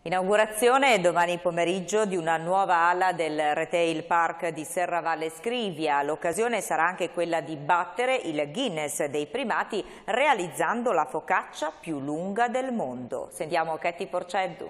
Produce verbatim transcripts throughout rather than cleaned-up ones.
Inaugurazione domani pomeriggio di una nuova ala del Retail Park di Serravalle Scrivia. L'occasione sarà anche quella di battere il Guinness dei primati realizzando la focaccia più lunga del mondo. Sentiamo Ketty Porceddu.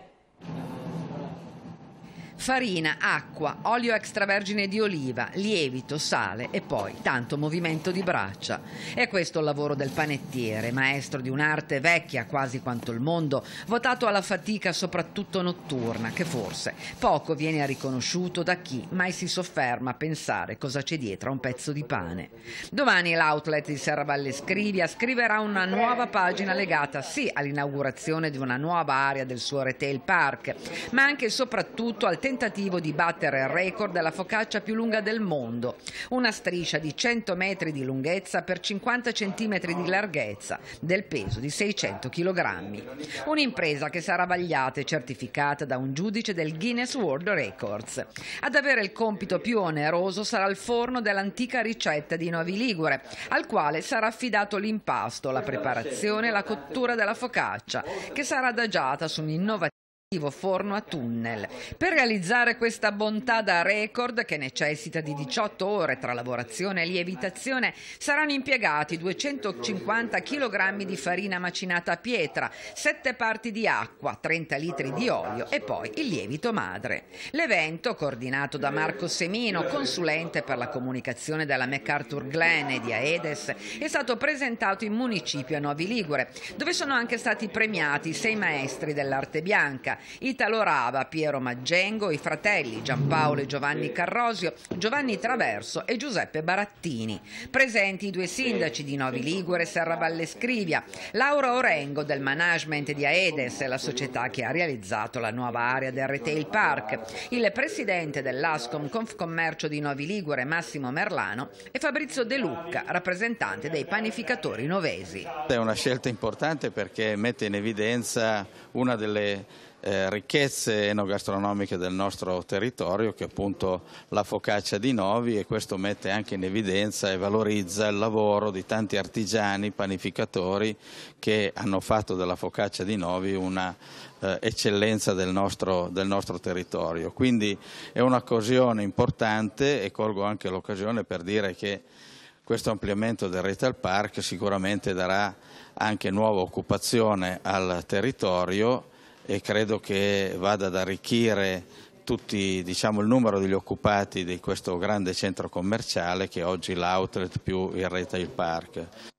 Farina, acqua, olio extravergine di oliva, lievito, sale e poi tanto movimento di braccia. È questo il lavoro del panettiere, maestro di un'arte vecchia quasi quanto il mondo, votato alla fatica soprattutto notturna, che forse poco viene riconosciuto da chi mai si sofferma a pensare cosa c'è dietro a un pezzo di pane. Domani l'outlet di Serravalle Scrivia scriverà una nuova pagina legata sì all'inaugurazione di una nuova area del suo retail park, ma anche e soprattutto al tentativo di battere il record della focaccia più lunga del mondo, una striscia di cento metri di lunghezza per cinquanta centimetri di larghezza, del peso di seicento chilogrammi. Un'impresa che sarà vagliata e certificata da un giudice del Guinness World Records. Ad avere il compito più oneroso sarà il forno dell'antica ricetta di Novi Ligure, al quale sarà affidato l'impasto, la preparazione e la cottura della focaccia, che sarà adagiata su un innovativo forno a tunnel. Per realizzare questa bontà da record, che necessita di diciotto ore tra lavorazione e lievitazione, saranno impiegati duecentocinquanta chilogrammi di farina macinata a pietra, sette parti di acqua, trenta litri di olio e poi il lievito madre. L'evento, coordinato da Marco Semino, consulente per la comunicazione della MacArthur Glen e di Aedes, è stato presentato in municipio a Novi Ligure, dove sono anche stati premiati sei maestri dell'arte bianca: Italo Rava, Piero Maggengo, i fratelli Giampaolo e Giovanni Carrosio, Giovanni Traverso e Giuseppe Barattini. Presenti i due sindaci di Novi Ligure e Serravalle Scrivia, Laura Orengo del management di Aedes, la società che ha realizzato la nuova area del Retail Park, il presidente dell'Ascom Confcommercio di Novi Ligure Massimo Merlano e Fabrizio De Lucca, rappresentante dei panificatori novesi. È una scelta importante perché mette in evidenza una delle Eh, ricchezze enogastronomiche del nostro territorio, che è appunto la focaccia di Novi, e questo mette anche in evidenza e valorizza il lavoro di tanti artigiani, panificatori che hanno fatto della focaccia di Novi una eh, eccellenza del nostro, del nostro territorio. Quindi è un'occasione importante, e colgo anche l'occasione per dire che questo ampliamento del Retail Park sicuramente darà anche nuova occupazione al territorio e credo che vada ad arricchire tutti, diciamo, il numero degli occupati di questo grande centro commerciale che è oggi l'outlet più il Retail Park.